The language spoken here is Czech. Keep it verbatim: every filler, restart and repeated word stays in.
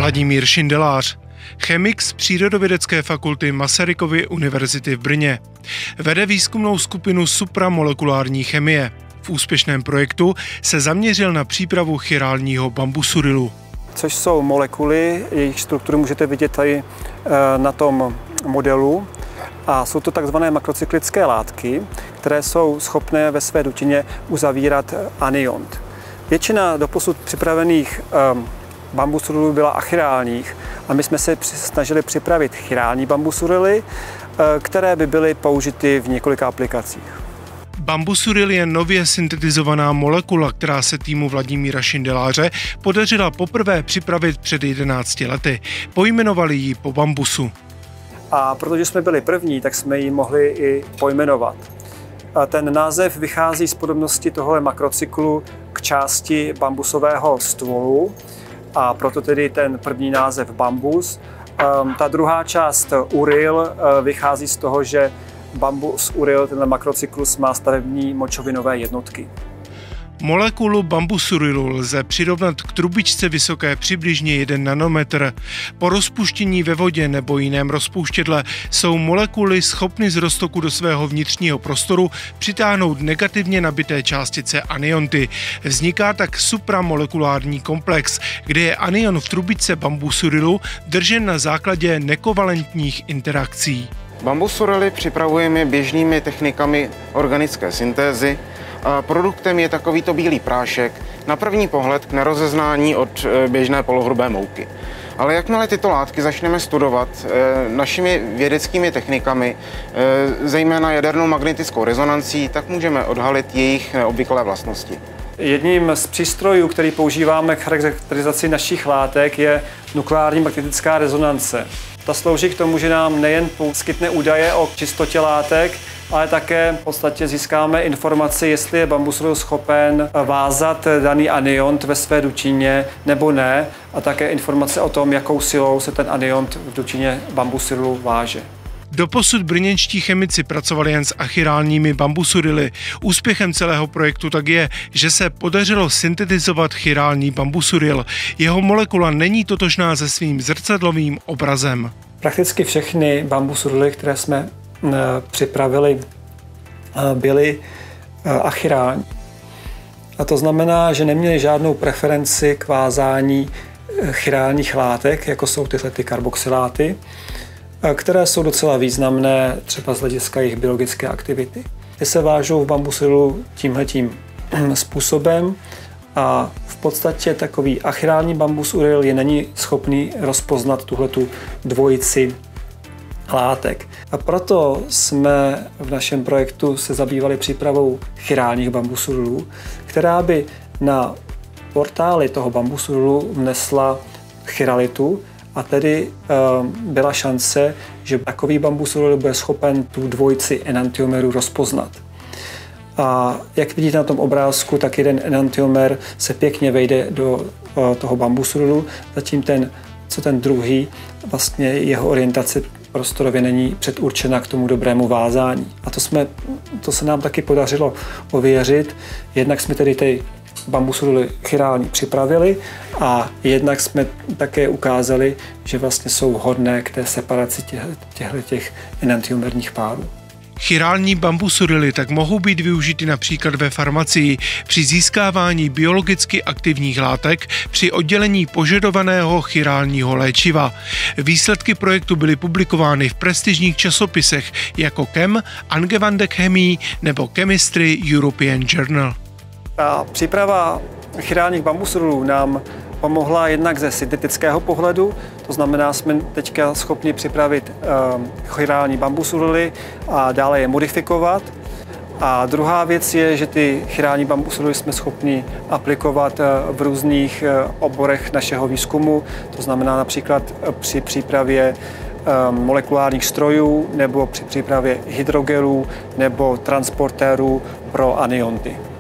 Vladimír Šindelář, chemik z Přírodovědecké fakulty Masarykovy univerzity v Brně. Vede výzkumnou skupinu supramolekulární chemie. V úspěšném projektu se zaměřil na přípravu chirálního bambusurilu. Což jsou molekuly, jejich strukturu můžete vidět tady na tom modelu. A jsou to takzvané makrocyklické látky, které jsou schopné ve své dutině uzavírat aniont. Většina doposud připravených um, bambusurilů byla achirálních a my jsme se snažili připravit chirální bambusurily, které by byly použity v několika aplikacích. Bambusuril je nově syntetizovaná molekula, která se týmu Vladimíra Šindeláře podařila poprvé připravit před jedenácti lety. Pojmenovali ji po bambusu. A protože jsme byli první, tak jsme ji mohli i pojmenovat. A ten název vychází z podobnosti tohle makrocyklu k části bambusového stvolu a proto tedy ten první název bambus. Um, ta druhá část uril uh, vychází z toho, že bambus uril, tenhle makrocyklus, má stavební močovinové jednotky. Molekulu bambusurilu lze přirovnat k trubičce vysoké přibližně jeden nanometr. Po rozpuštění ve vodě nebo jiném rozpouštědle jsou molekuly schopny z roztoku do svého vnitřního prostoru přitáhnout negativně nabité částice anionty. Vzniká tak supramolekulární komplex, kde je anion v trubičce bambusurilu držen na základě nekovalentních interakcí. Bambusurily připravujeme běžnými technikami organické syntézy. A produktem je takovýto bílý prášek, na první pohled k nerozeznání od běžné polohrubé mouky. Ale jakmile tyto látky začneme studovat našimi vědeckými technikami, zejména jadernou magnetickou rezonancí, tak můžeme odhalit jejich neobvyklé vlastnosti. Jedním z přístrojů, který používáme k charakterizaci našich látek, je nukleární magnetická rezonance. Ta slouží k tomu, že nám nejen poskytne údaje o čistotě látek, ale také v podstatě získáme informaci, jestli je bambusuril schopen vázat daný aniont ve své dutině nebo ne, a také informace o tom, jakou silou se ten aniont v dutině bambusurilu váže. Doposud brněnští chemici pracovali jen s achirálními bambusurily. Úspěchem celého projektu tak je, že se podařilo syntetizovat chirální bambusuril. Jeho molekula není totožná se svým zrcadlovým obrazem. Prakticky všechny bambusurily, které jsme připravili, byly achirální. A to znamená, že neměli žádnou preferenci k vázání chirálních látek, jako jsou tyhle ty karboxyláty, které jsou docela významné třeba z hlediska jejich biologické aktivity. Ty se vážou v bambusurilu tímhletím způsobem a v podstatě takový achirální bambusuril je není schopný rozpoznat tuhletu dvojici látek. A proto jsme v našem projektu se zabývali přípravou chirálních bambusurilů, která by na portály toho bambusurilu vnesla chiralitu, a tedy e, byla šance, že takový bambusuril bude schopen tu dvojici enantiomerů rozpoznat. A jak vidíte na tom obrázku, tak jeden enantiomer se pěkně vejde do e, toho bambusurilu, zatím ten, co ten druhý, vlastně jeho orientace prostorově není předurčena k tomu dobrému vázání. A to, jsme, to se nám taky podařilo ověřit. Jednak jsme tedy ty bambusurily chirální připravili a jednak jsme také ukázali, že vlastně jsou vhodné k té separaci těchto těch enantiomerních párů. Chirální bambusurily tak mohou být využity například ve farmacii při získávání biologicky aktivních látek při oddělení požadovaného chirálního léčiva. Výsledky projektu byly publikovány v prestižních časopisech jako Chem, Angewandte Chemie nebo Chemistry European Journal. A příprava chirálních bambusurilů nám pomohla jednak ze syntetického pohledu, to znamená, jsme teďka schopni připravit um, chirální bambusurily a dále je modifikovat. A druhá věc je, že ty chirální bambusurily jsme schopni aplikovat v různých oborech našeho výzkumu, to znamená například při přípravě um, molekulárních strojů nebo při přípravě hydrogelů nebo transportérů pro anionty.